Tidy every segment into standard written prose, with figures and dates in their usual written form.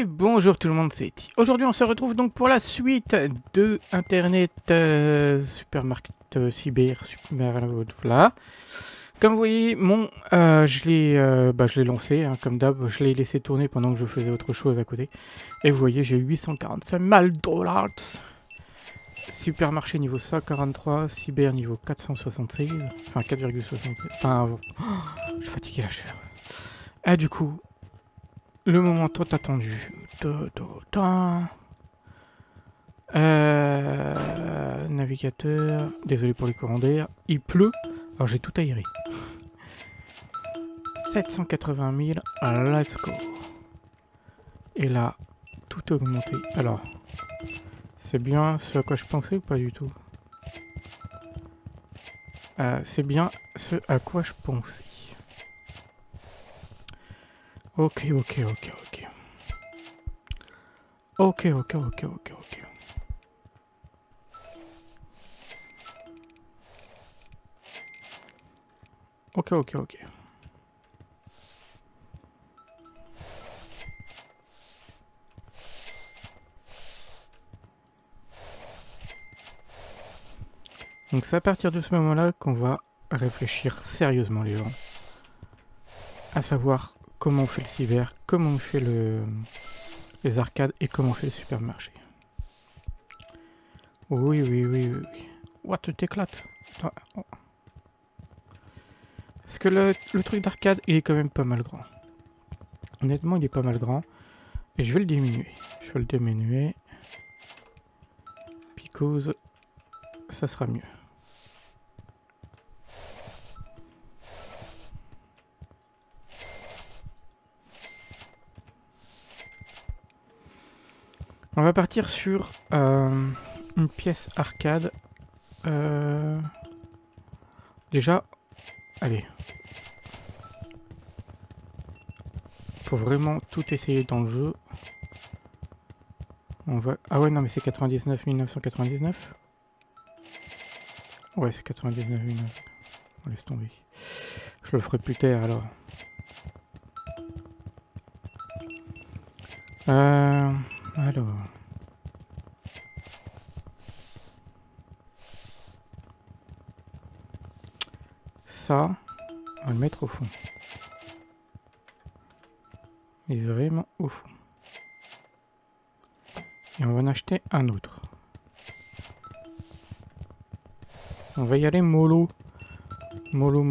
Et bonjour tout le monde, c'est Eti. Aujourd'hui on se retrouve donc pour la suite de Internet Supermarket Cyber, voilà. Comme vous voyez, je l'ai lancé, hein, comme d'hab, je l'ai laissé tourner pendant que je faisais autre chose à côté. Et vous voyez, j'ai 845 $. Supermarché niveau 143, cyber niveau 476, enfin 4,76, enfin, je suis fatigué là, Ah du coup, le moment tant attendu. Navigateur. Désolé pour les courants d'air. Il pleut. Alors j'ai tout aéré. 780 000. Let's go. Et là, tout augmenté. Alors, c'est bien ce à quoi je pensais ou pas du tout? C'est bien ce à quoi je pensais. Ok. Ok. Donc c'est à partir de ce moment-là qu'on va réfléchir sérieusement les gens. À savoir comment on fait le cyber, comment on fait les arcades et comment on fait le supermarché. Oui. What, tu t'éclates? Parce que le truc d'arcade, il est quand même pas mal grand. Honnêtement, il est pas mal grand. Et je vais le diminuer. Because ça sera mieux. On va partir sur une pièce arcade. Déjà, allez. Faut vraiment tout essayer dans le jeu. On va... Ah ouais, non, mais c'est 99 1999. Ouais, c'est 99 1900. On laisse tomber. Je le ferai plus tard alors. Alors. Ça, on va le mettre au fond. Et vraiment au fond. Et on va en acheter un autre. On va y aller mollo. Mollo.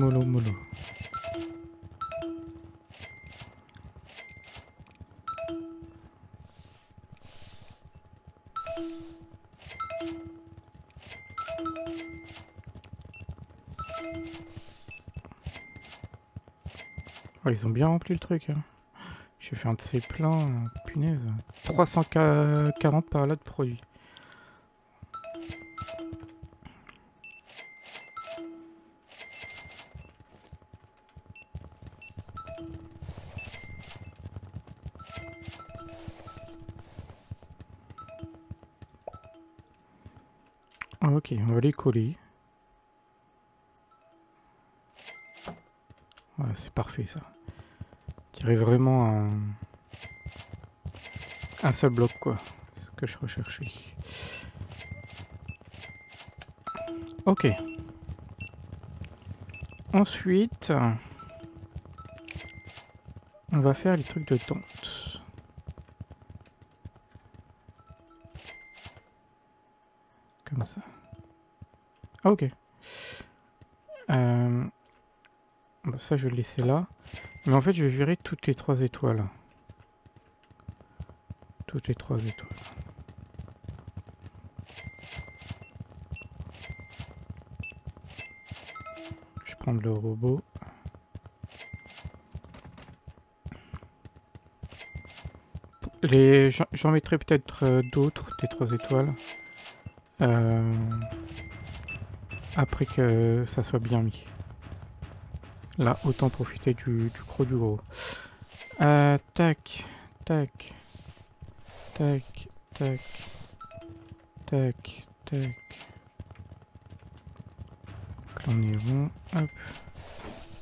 Oh, ils ont bien rempli le truc. Hein. Je vais faire un de ces plans. Punaise. 340 par là de produits. Ok, on va les coller. Voilà, c'est parfait ça. Je dirais vraiment un seul bloc quoi. C'est ce que je recherchais. Ok. Ensuite, on va faire les trucs de tente. Comme ça. Ok. Bah ça, je vais le laisser là. Mais en fait, je vais virer toutes les 3 étoiles. Toutes les 3 étoiles. Je vais prendre le robot. J'en mettrai peut-être d'autres, des 3 étoiles. Après que ça soit bien mis. Là, autant profiter du gros du gros. Tac. On est rond. Hop.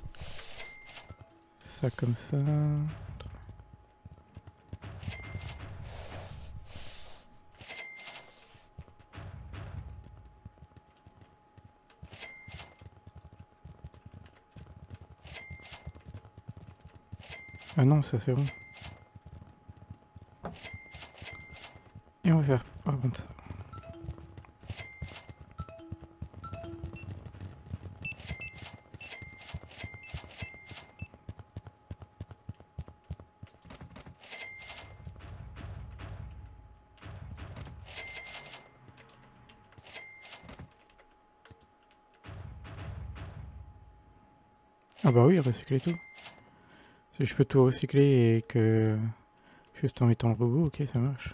Ça comme ça. Ah non, ça c'est bon. Et on va faire par contre ça. Ah bah oui, recycler tout. Si je peux tout recycler et que... Juste en mettant le robot, ok, ça marche.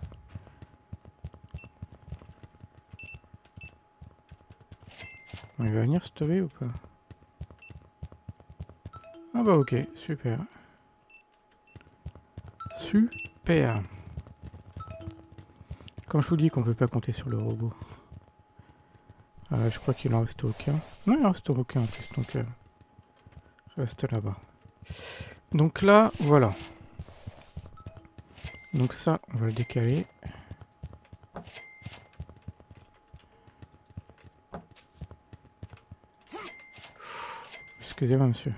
Il va venir stopper ou pas? Ah bah ok, super. Super. Quand je vous dis qu'on peut pas compter sur le robot. Je crois qu'il en reste aucun. Non, il en reste aucun en plus, donc reste là-bas. Donc là, voilà. Donc ça, on va le décaler. Excusez-moi, monsieur.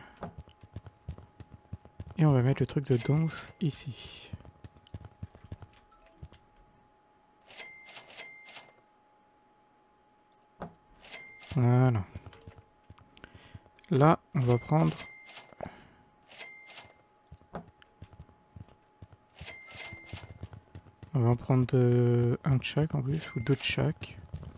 Et on va mettre le truc de danse ici. Voilà. Là, on va prendre... On va en prendre un de chaque en plus, ou deux de chaque.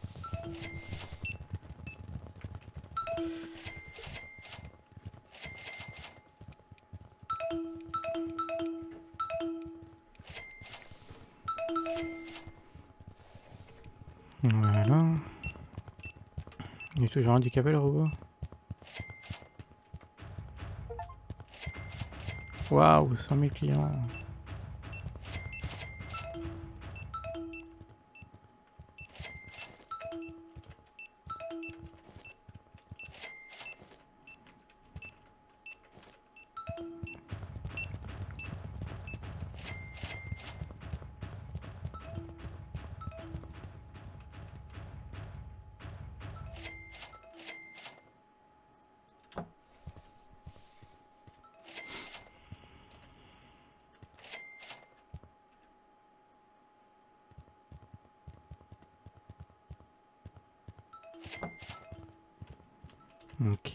Voilà. Il est toujours handicapé le robot. Waouh, 100 000 clients. Ok.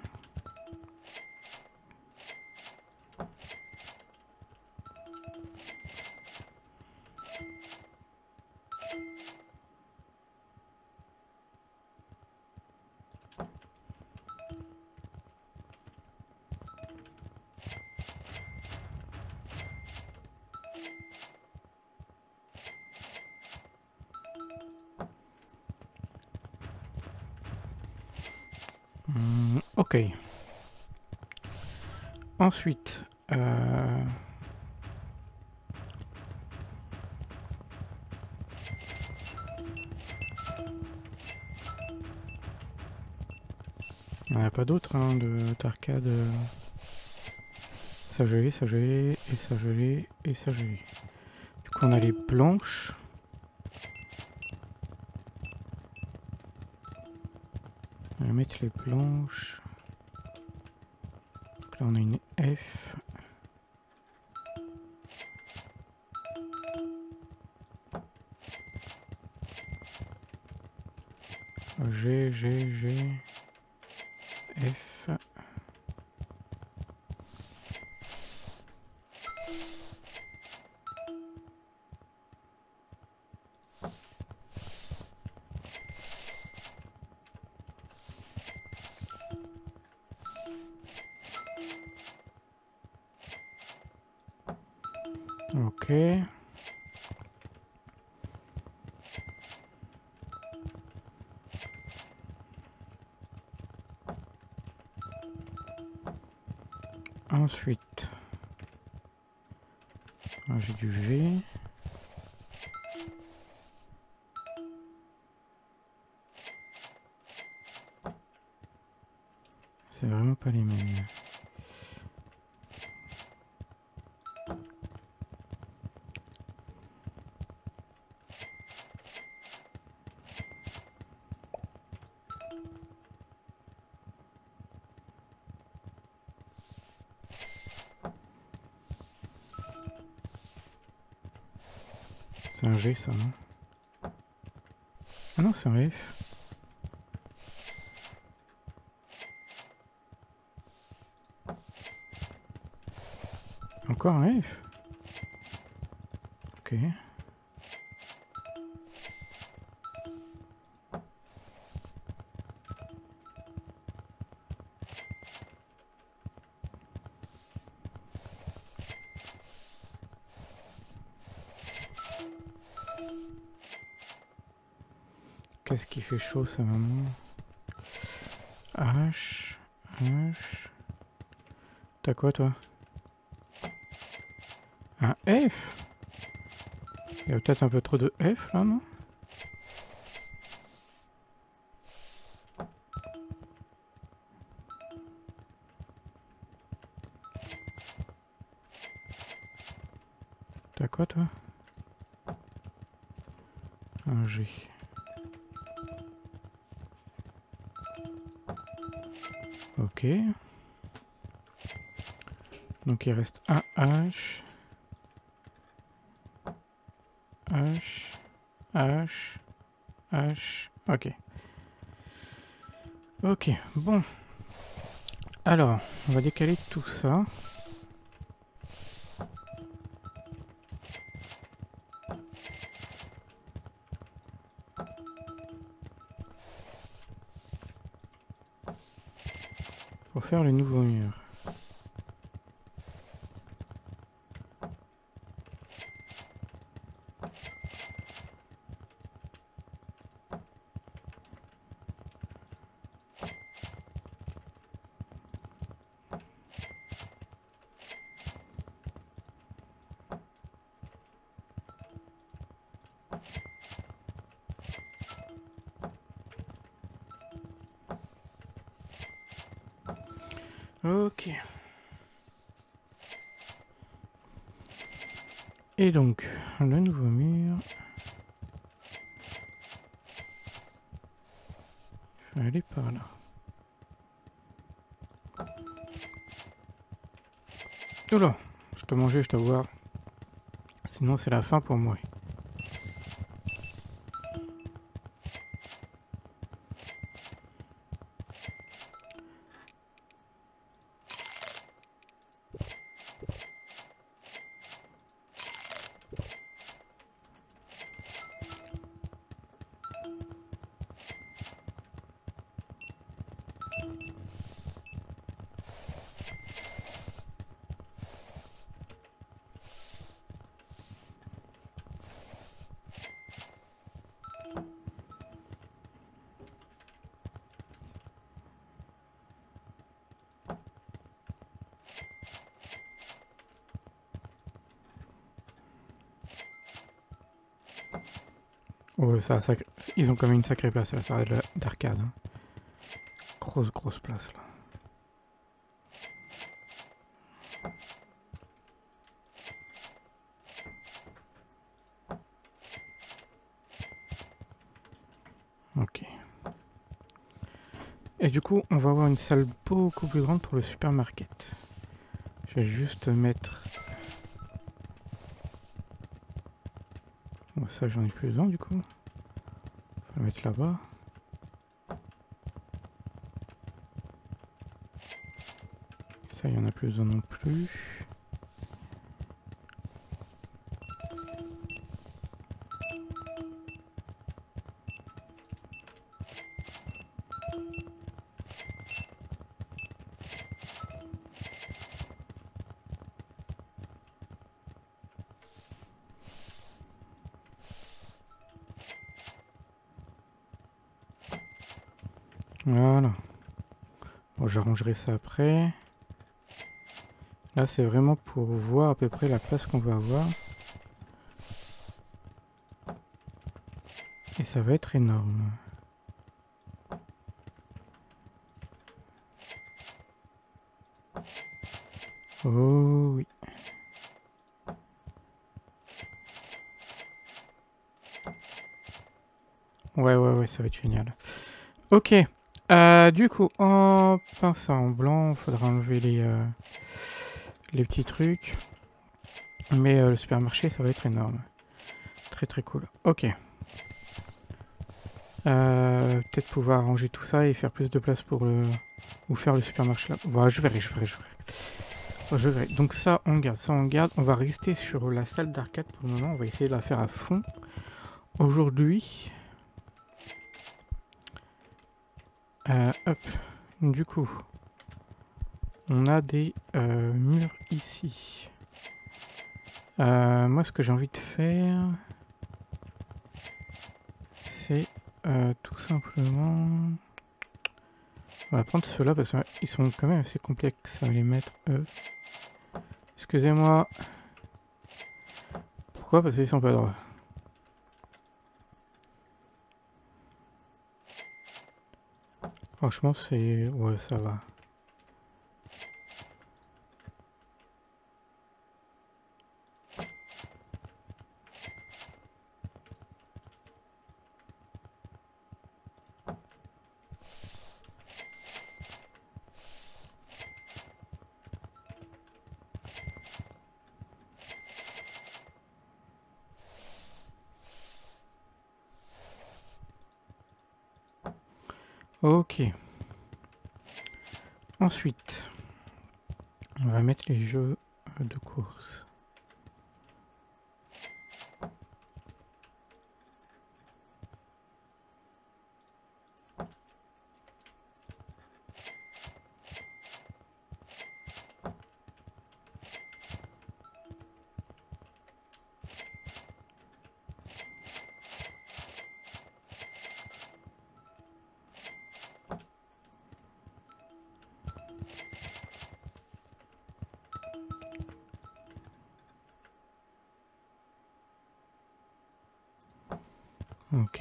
Ok. Ensuite, il n'y en a pas d'autres hein, d'arcade. Ça je l'ai, ça je l'ai, et ça je l'ai, et ça je l'ai. Du coup on a les blanches. On va mettre les blanches. Donc là on a une F. G, F. Ok. Ensuite, j'ai du G. C'est vraiment pas les mêmes. C'est un G ça, non? Ah non, c'est un F. Encore un F. Ok. Qu'est-ce qui fait chaud ça, maman? H. H. T'as quoi toi? Un F? Il y a peut-être un peu trop de F là, non? T'as quoi toi? Un G. Ok. Donc il reste un H. H. H. H. Ok. Ok, bon. Alors, on va décaler tout ça. Pour faire le nouveau mur. Ok. Et donc, le nouveau mur. Il faut aller par là. Oula, je dois manger, je dois voir. Sinon c'est la fin pour moi. Ouais, ils ont quand même une sacrée place à la salle d'arcade. Hein. Grosse place là. Ok. Et du coup, on va avoir une salle beaucoup plus grande pour le supermarket. Je vais juste mettre... Bon, ça j'en ai plus besoin du coup. On va le mettre là-bas. Ça, il n'y en a plus besoin non plus. Voilà. Bon, j'arrangerai ça après. Là, c'est vraiment pour voir à peu près la place qu'on va avoir. Et ça va être énorme. Oh oui. Ouais, ça va être génial. Ok. Du coup, en pince en blanc, il faudra enlever les petits trucs. Mais le supermarché, ça va être énorme. très très cool. Ok. Peut-être pouvoir ranger tout ça et faire plus de place pour le... Ou faire le supermarché là. Voilà, je verrai. Donc ça on garde, On va rester sur la salle d'arcade pour le moment. On va essayer de la faire à fond. Aujourd'hui... hop. Du coup... On a des murs ici. Moi ce que j'ai envie de faire... C'est tout simplement... On va prendre ceux-là parce qu'ils sont quand même assez complexes à les mettre. Excusez-moi. Pourquoi? Parce qu'ils sont pas droits. Franchement, c'est... Ouais, ça va. Ok. Ensuite, on va mettre les jeux de course. Ok.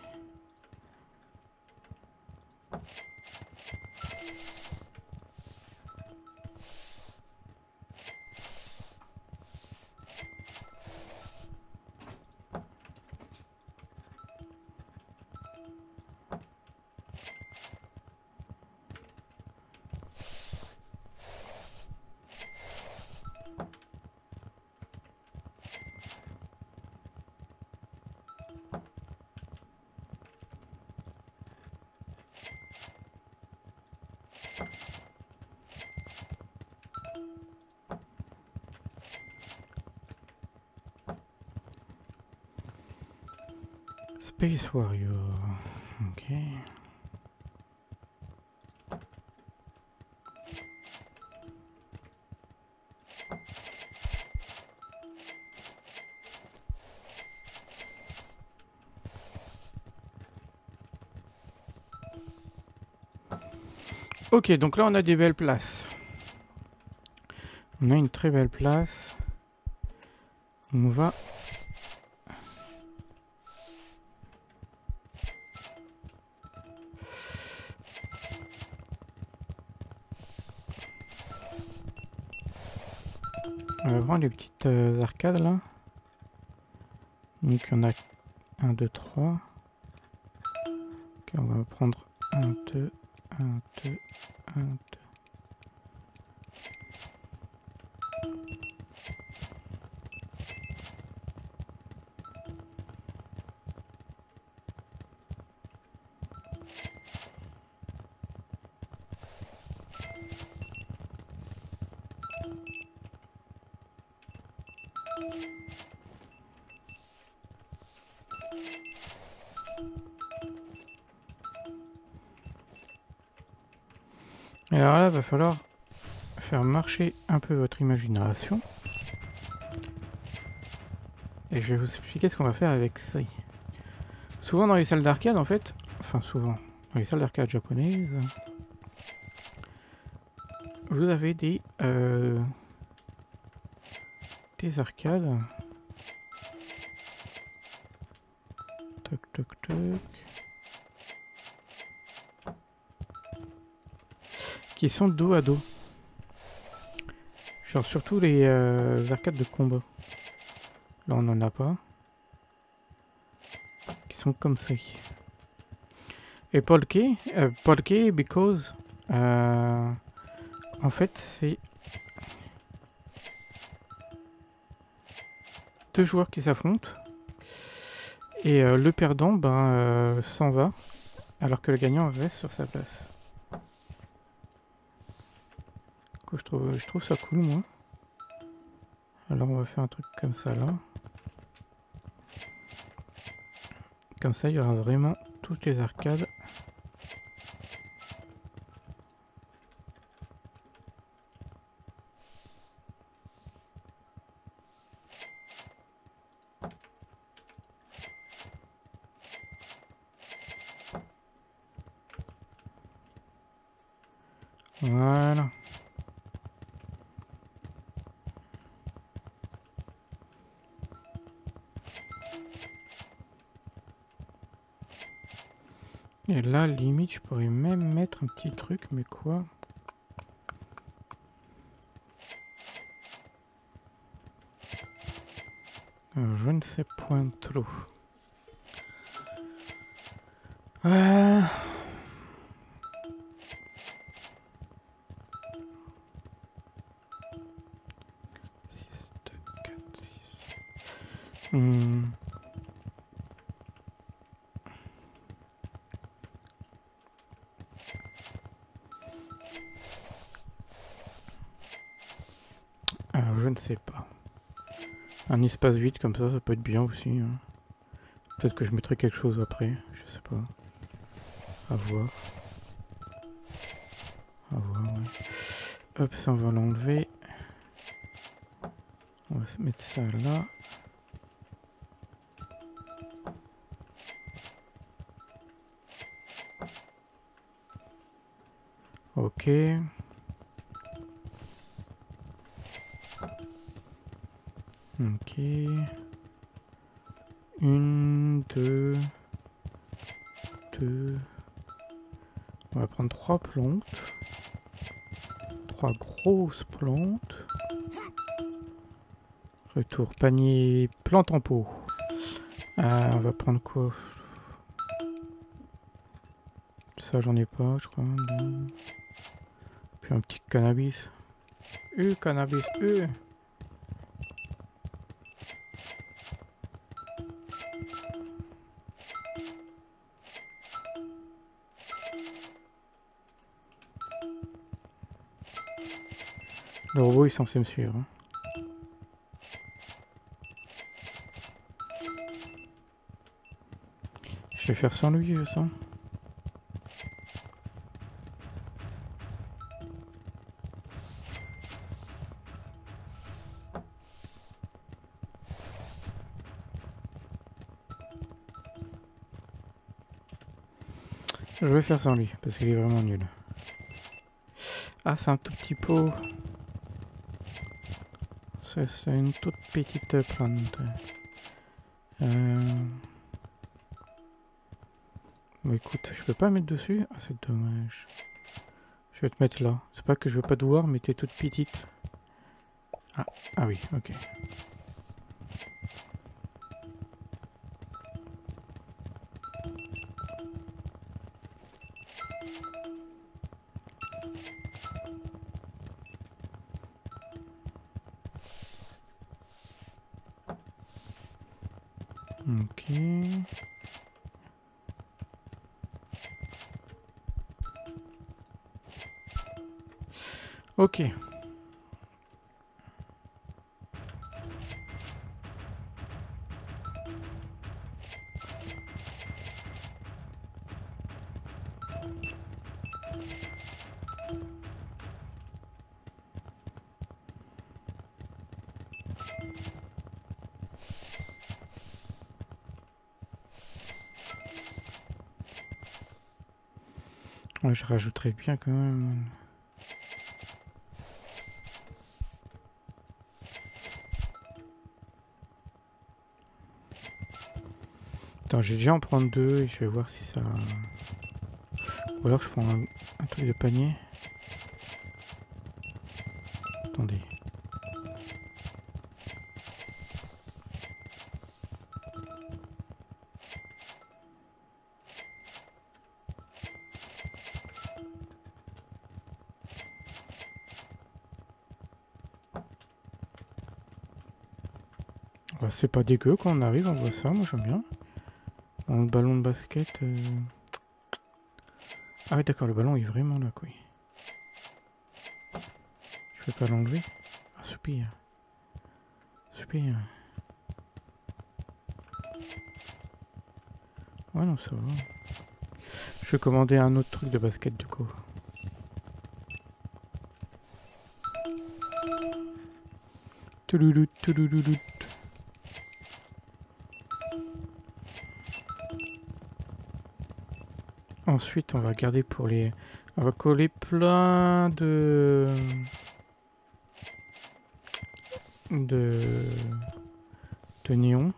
Space Warrior. Ok. Ok, donc là on a des belles places. On a une très belle place. On va... On va prendre les petites arcades là. Donc on a 1, 2, 3. Ok, on va prendre 1, 2, 1, 2, 1, 2. Et alors là, va falloir faire marcher un peu votre imagination. Et je vais vous expliquer ce qu'on va faire avec ça. Souvent dans les salles d'arcade, en fait, enfin souvent, dans les salles d'arcade japonaises, vous avez des arcades. Toc toc toc. Qui sont dos à dos. Genre surtout les arcades de combat. Là on n'en a pas. Qui sont comme ça. Et pourquoi because en fait c'est deux joueurs qui s'affrontent. Et le perdant s'en va, alors que le gagnant reste sur sa place. Du coup, je trouve ça cool, moi. Alors on va faire un truc comme ça là. Comme ça, il y aura vraiment toutes les arcades. Voilà. Et là, limite, je pourrais même mettre un petit truc, mais quoi? Je ne sais point trop. Euh... 6, 2, 4, 6. Alors, je ne sais pas. Un espace vide comme ça peut être bien aussi. Hein. Peut-être que je mettrai quelque chose après, je sais pas. À voir. À voir, ouais. Hop, ça on va l'enlever. On va se mettre ça là. Ok. Ok. 1, 2. 2. On va prendre 3 plantes. 3 grosses plantes. Retour panier plante en pot. On va prendre quoi? Ça j'en ai pas je crois. Puis un petit cannabis. Cannabis. Le robot est censé me suivre. Hein. Je vais faire sans lui, je sens. Je vais faire sans lui, parce qu'il est vraiment nul. Ah, c'est un tout petit pot. C'est une toute petite plante. Bon, écoute, je peux pas mettre dessus. Ah, c'est dommage. Je vais te mettre là. C'est pas que je veux pas te voir, mais t'es toute petite. Ah oui, ok. Ok. Ok. Ouais, je rajouterais bien quand même. Attends, j'ai déjà en prendre 2 et je vais voir si ça... Ou alors je prends un truc de panier. Attendez. C'est pas dégueu quand on arrive, on voit ça, moi j'aime bien. Bon, le ballon de basket... Ah oui, d'accord, le ballon est vraiment là, quoi. Je peux pas l'enlever. Ah, soupir. Soupir. Ouais, non, ça va. Je vais commander un autre truc de basket, du coup. Touloulout, toulouloulout. Ensuite, on va garder pour les... On va coller plein de néons.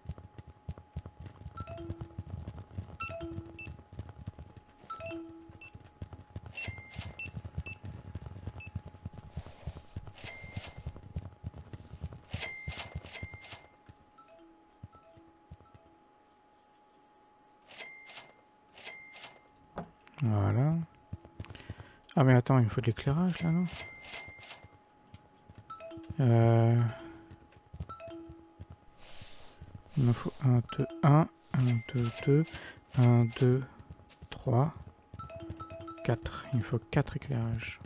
Voilà. Ah mais attends, il me faut de l'éclairage là, non? Il me faut 1, 2, 1, 2, 2, 1, 2, 3, 4. Il me faut 4 éclairages.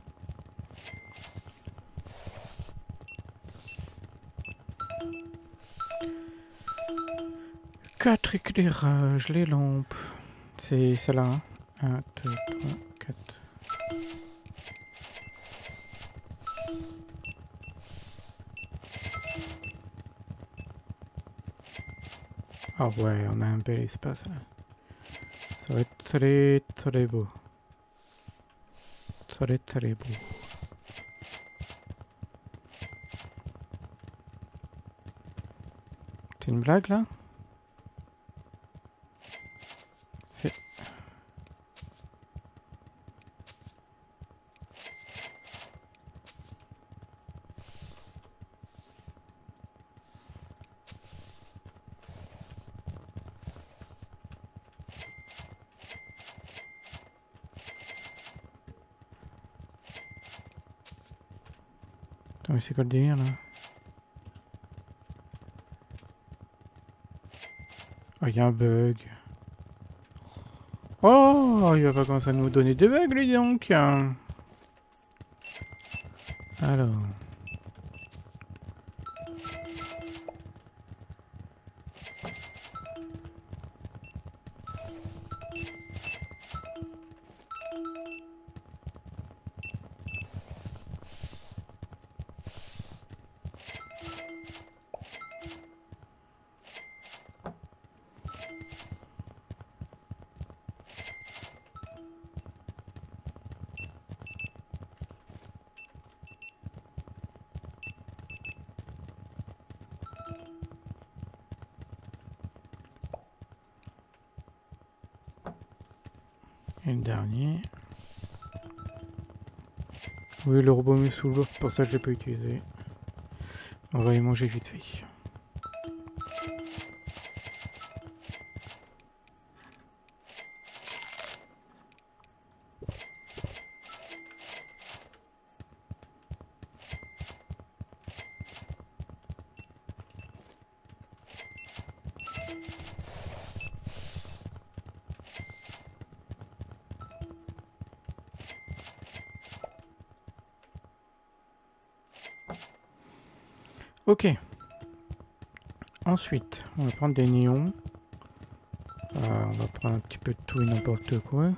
Quatre éclairages, les lampes. C'est celle-là, hein. 1, 2, 3, 4. Ah ouais, on a un bel espace là. Ça va être très très beau. Très très beau. C'est une blague là? C'est... Attends, mais c'est quoi le délire là? Oh, il y a un bug. Oh, il va pas commencer à nous donner des bugs, lui donc. Alors. Et le dernier. Oui, le robot me saoule, pour ça que je l'ai pas utilisé. On va y manger vite fait. Ok. Ensuite, on va prendre des néons. On va prendre un petit peu de tout et n'importe quoi.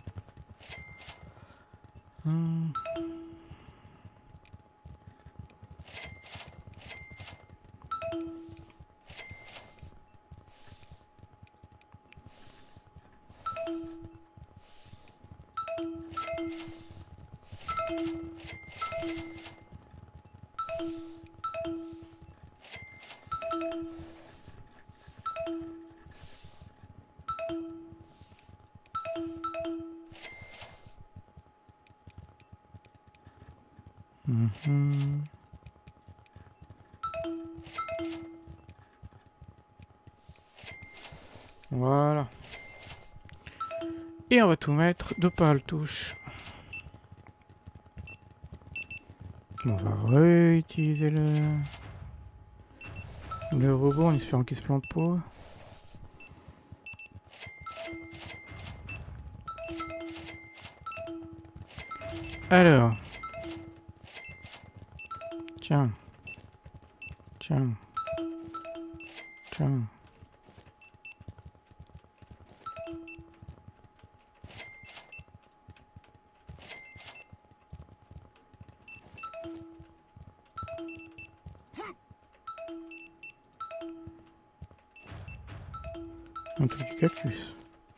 Voilà. Et on va tout mettre de pâle touche. On va réutiliser le robot en espérant qu'il se plante pas. Alors. Tiens. Tiens. Tiens. Un truc du cactus.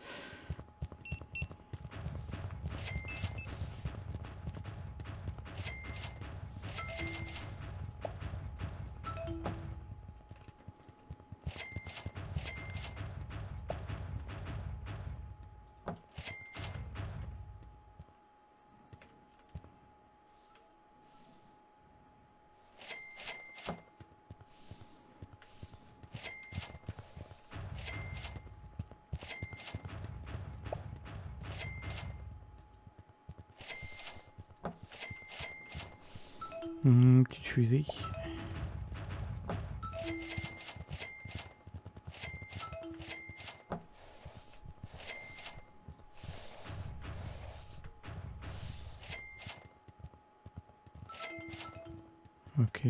Petite fusée. Ok.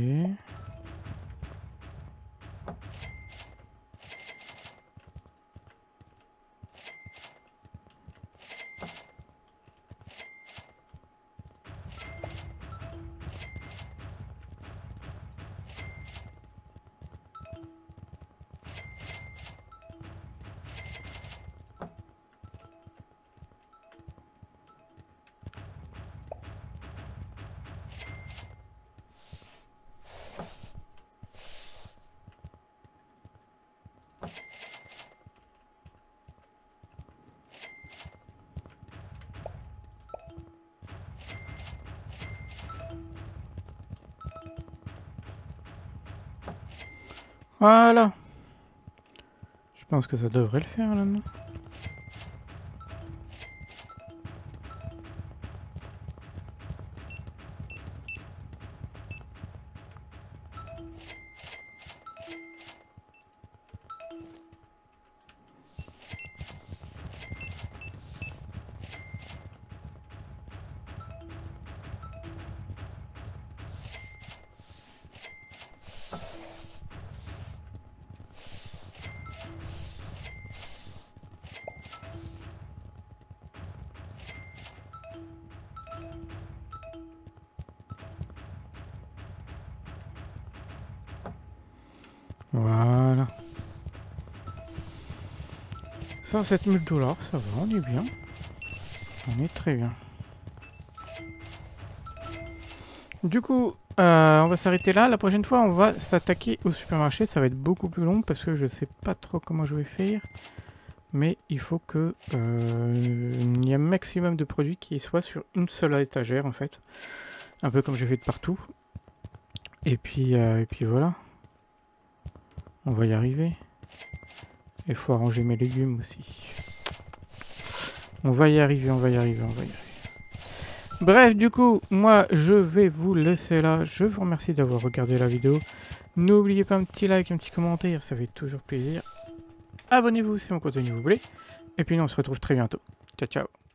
Voilà. Je pense que ça devrait le faire là, non? Voilà. 107 000 $, ça va, on est bien. On est très bien. Du coup, on va s'arrêter là. La prochaine fois, on va s'attaquer au supermarché. Ça va être beaucoup plus long parce que je sais pas trop comment je vais faire. Mais il faut que il y ait un maximum de produits qui soient sur une seule étagère en fait. Un peu comme j'ai fait de partout. Et puis voilà. On va y arriver. Il faut arranger mes légumes aussi. On va y arriver, on va y arriver, on va y arriver. Bref, du coup, moi, je vais vous laisser là. Je vous remercie d'avoir regardé la vidéo. N'oubliez pas un petit like, un petit commentaire, ça fait toujours plaisir. Abonnez-vous si mon contenu vous plaît. Et puis nous, on se retrouve très bientôt. Ciao, ciao.